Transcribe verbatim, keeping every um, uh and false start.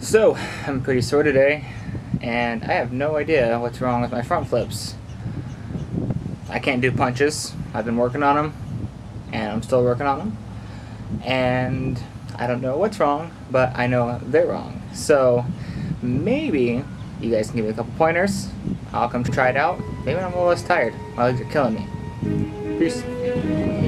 So, I'm pretty sore today, and I have no idea what's wrong with my front flips. I can't do punches. I've been working on them, and I'm still working on them. And I don't know what's wrong, but I know they're wrong. So, maybe you guys can give me a couple pointers. I'll come try it out. Maybe I'm a little less tired. My legs are killing me. Peace.